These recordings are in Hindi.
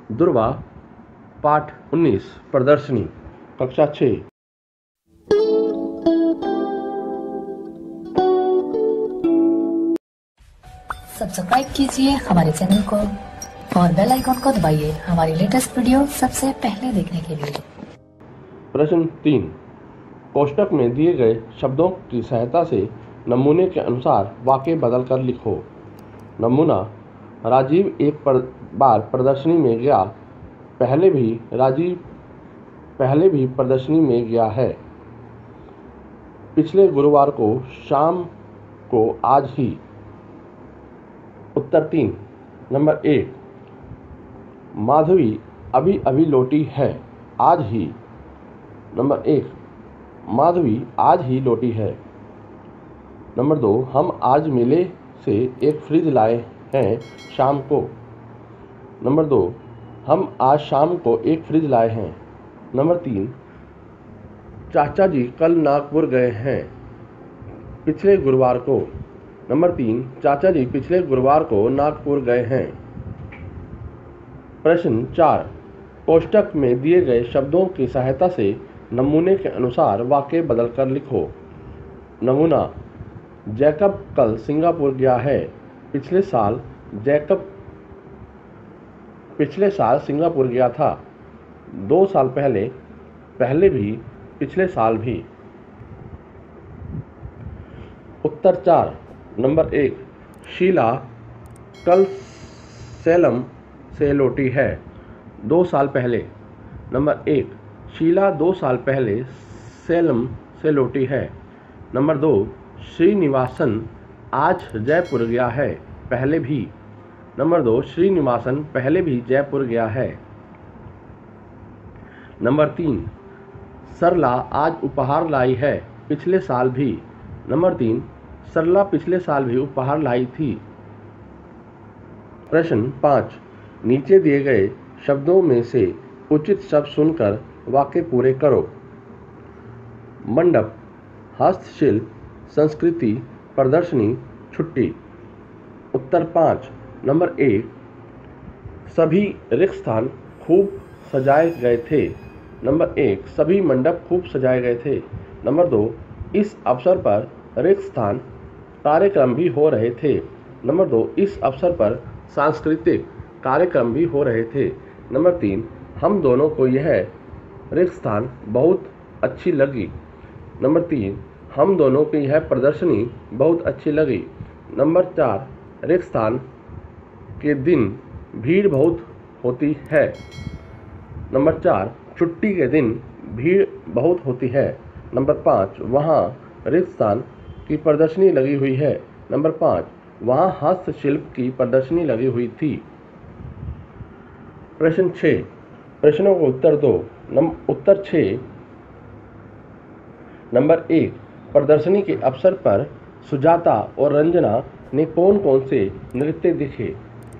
दुर्वा पाठ 19 प्रदर्शनी कक्षा 6। सब्सक्राइब कीजिए हमारे चैनल को और बेल आइकन को दबाइए हमारी लेटेस्ट वीडियो सबसे पहले देखने के लिए। प्रश्न 3। कोष्टक में दिए गए शब्दों की सहायता से नमूने के अनुसार वाक्य बदलकर लिखो। नमूना: राजीव एक बार प्रदर्शनी में गया। राजीव पहले भी प्रदर्शनी में गया है। पिछले गुरुवार को शाम को आज ही। उत्तर 3। नंबर 1, माधवी अभी अभी लौटी है आज ही। नंबर 1, माधवी आज ही लौटी है। नंबर 2, हम आज मेले से एक फ्रिज लाए हैं शाम को। नंबर 2, हम आज शाम को एक फ्रिज लाए हैं। नंबर 3, चाचा जी कल नागपुर गए हैं पिछले गुरुवार को। नंबर 3, चाचा जी पिछले गुरुवार को नागपुर गए हैं। प्रश्न 4। कोष्टक में दिए गए शब्दों की सहायता से नमूने के अनुसार वाक्य बदलकर लिखो। नमूना: जैकब कल सिंगापुर गया है। पिछले साल जैकब सिंगापुर गया था। 2 साल पहले भी, पिछले साल भी। उत्तर 4। नंबर 1, शीला कल सेलम से लौटी है 2 साल पहले। नंबर 1, शीला 2 साल पहले सेलम से लौटी है। नंबर 2, श्रीनिवासन आज जयपुर गया है पहले भी। नंबर 2, श्रीनिवासन पहले भी जयपुर गया है। नंबर 3, सरला आज उपहार लाई है पिछले साल भी। नंबर 3, सरला पिछले साल भी उपहार लाई थी। प्रश्न 5। नीचे दिए गए शब्दों में से उचित शब्द सुनकर वाक्य पूरे करो। मंडप, हस्तशिल्प, संस्कृति, प्रदर्शनी, छुट्टी। उत्तर 5। नंबर 1, सभी रिक्त स्थान खूब सजाए गए थे। नंबर 1, सभी मंडप खूब सजाए गए थे। नंबर 2, इस अवसर पर रिक्त स्थान कार्यक्रम भी हो रहे थे। नंबर 2, इस अवसर पर सांस्कृतिक कार्यक्रम भी हो रहे थे। नंबर 3, हम दोनों को यह रिक्त स्थान बहुत अच्छी लगी। नंबर 3, हम दोनों की यह प्रदर्शनी बहुत अच्छी लगी। नंबर 4, रिक्त स्थान के दिन भीड़ बहुत होती है। नंबर 4, छुट्टी के दिन भीड़ बहुत होती है। नंबर 5, वहाँ रिक्त स्थान की प्रदर्शनी लगी हुई है। नंबर 5, वहाँ हस्तशिल्प की प्रदर्शनी लगी हुई थी। प्रश्न 6। प्रश्नों को उत्तर दो। उत्तर 6। नंबर 1, प्रदर्शनी के अवसर पर सुजाता और रंजना ने कौन कौन से नृत्य दिखे।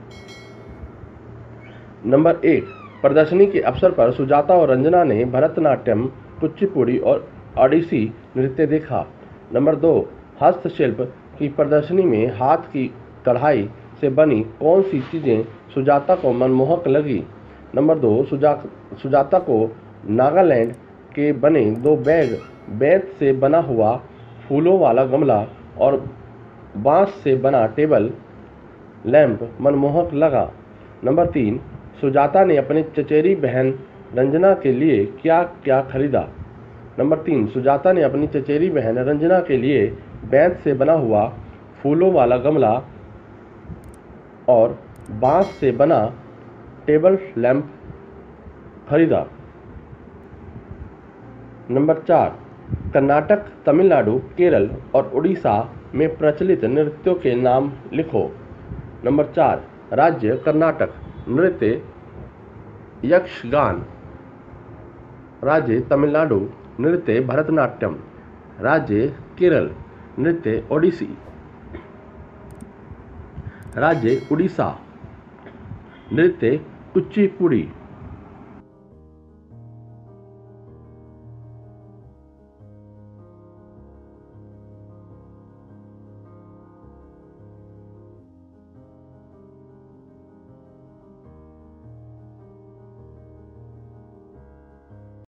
नंबर 1, प्रदर्शनी के अवसर पर सुजाता और रंजना ने भरतनाट्यम, कुचिपुड़ी और ओडिसी नृत्य देखा। नंबर 2, हस्तशिल्प की प्रदर्शनी में हाथ की कढ़ाई से बनी कौन सी चीज़ें सुजाता को मनमोहक लगी। नंबर 2, सुजाता को नागालैंड के बने 2 बैग, बेंत से बना हुआ फूलों वाला गमला और बांस से बना टेबल लैंप मनमोहक लगा। नंबर 3, सुजाता ने अपनी चचेरी बहन रंजना के लिए क्या क्या खरीदा। नंबर 3, सुजाता ने अपनी चचेरी बहन रंजना के लिए बेंत से बना हुआ फूलों वाला गमला और बांस से बना टेबल लैंप खरीदा। नंबर 4, कर्नाटक, तमिलनाडु, केरल और उड़ीसा में प्रचलित नृत्यों के नाम लिखो। नंबर 4, राज्य कर्नाटक, नृत्य यक्षगान। राज्य तमिलनाडु, नृत्य भरतनाट्यम। राज्य केरल, नृत्य ओडिसी। राज्य उड़ीसा, नृत्य कुचिपुड़ी।